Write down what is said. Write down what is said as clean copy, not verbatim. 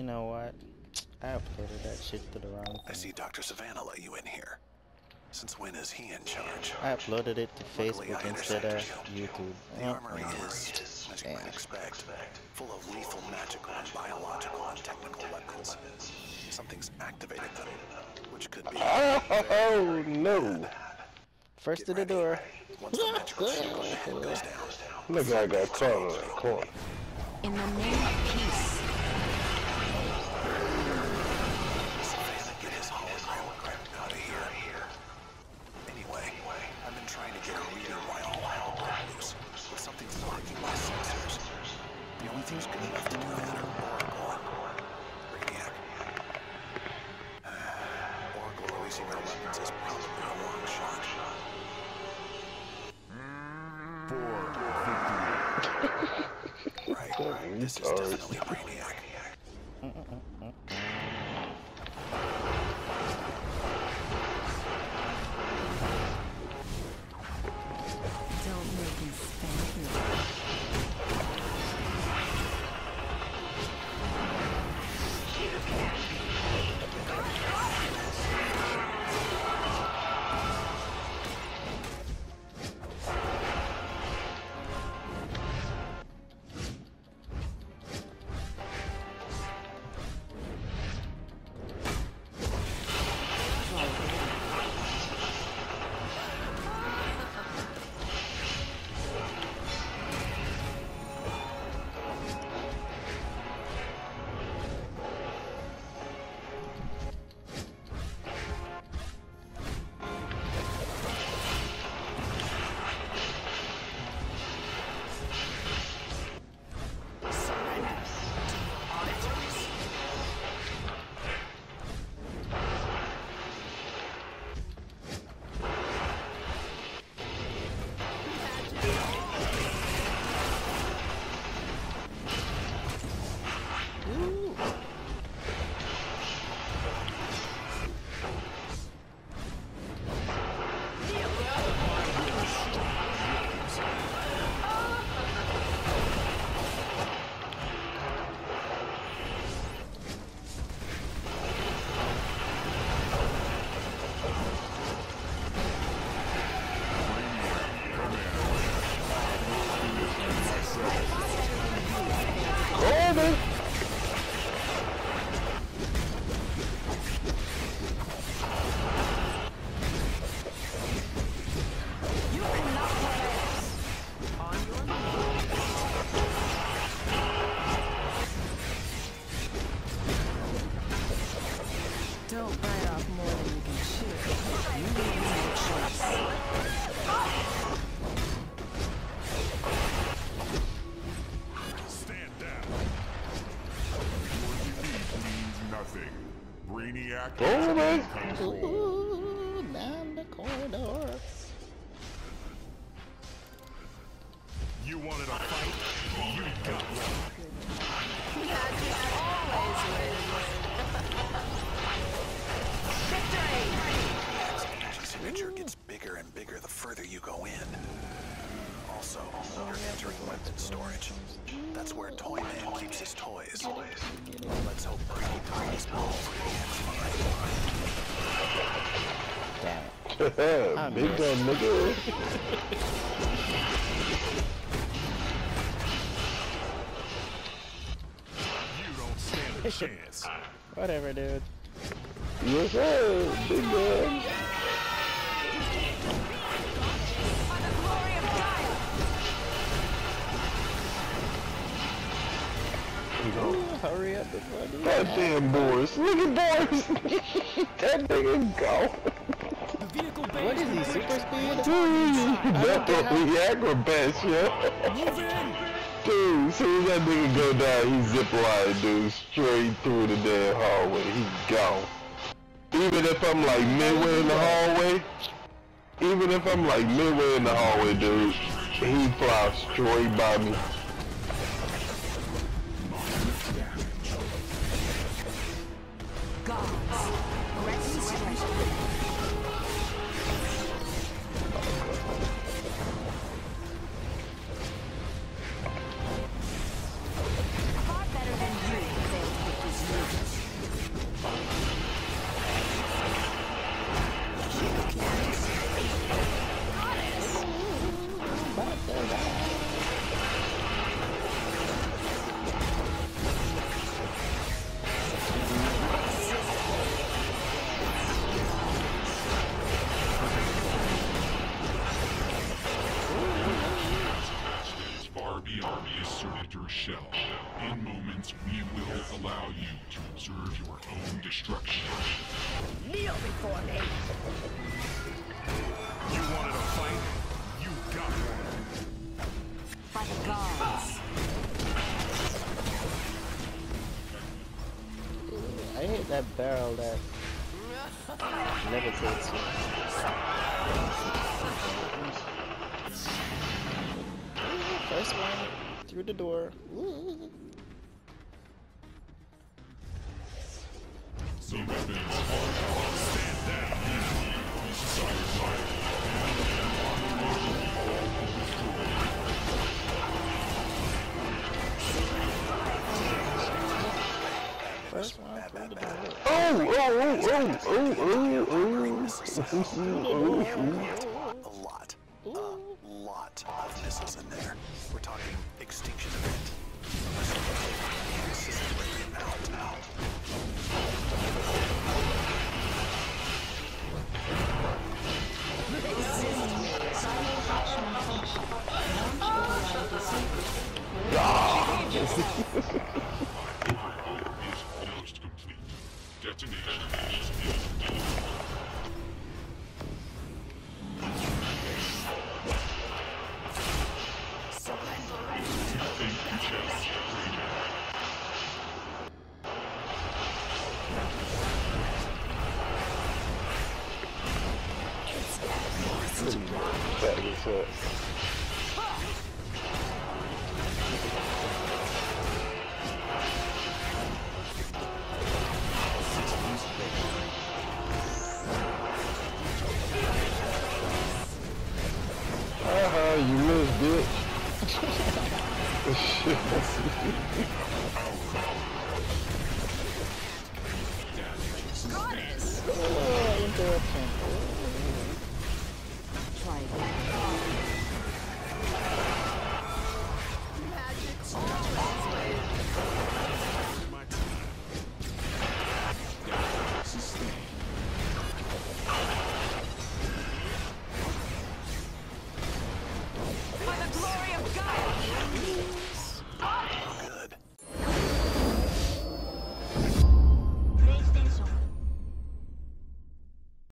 know what? I uploaded that shit to the wrong I see thing. Dr. Savannah let you in here. Since when is he in charge? I uploaded it to Luckily, Facebook I instead of intercepted you. YouTube. The Oh, armory is, as you might expect, full of lethal magical and biological and technical weapons. Something's activated them, which could be... Oh, no. First Get to the ready. door. Once the magical shield on the head goes down. Look, I got caught in that corner. In the name of peace. Savannah, get his hologram out of here. Anyway, I've been trying to get a reading while all loose, but something's blocking my sensors. The only things good enough to do that are Oracle and Brainiac. Oracle releasing our weapons is probably a long shot. Right. This is definitely Brainiac. Don't make me spank you. Corner! Don't bite off more than you can chew. You need to make choice. Stand down. What you need means nothing. Brainiac Corner! is in control. Ooh, down the corridor. You wanted a fight? You got one. Energy signature gets bigger and bigger the further you go in. Also, you're entering weapons storage. That's where Toy Man keeps his toys. Let's hope Brady brings all Damn it. Big gun, nigga. You don't stand a chance. Whatever, dude. Yes, sir. Big gun. Ooh, hurry up before the Goddamn Boris. Look at Boris. That nigga go. What is he, super speed? That's the Viagra yeah. Dude, as soon as that nigga go down, he zip line, dude, straight through the damn hallway. He gone. Even if I'm like midway in the hallway, dude, he flies straight by me. Far better than you failed to get this your own destruction. Kneel before me. You wanted a fight? You got one. By the gods. I hate that barrel that levitates you. First one through the door. Ooh. So weapons stand down. First one through the door. A lot of missiles in there. We're talking extinction event. This is a great amount. Is almost complete. Detonation is imminent. Think chest ready. That is it. You missed, bitch. Goddess. Oh, interruption. Try again. Magic always. My team. Sustain. By the glory of God.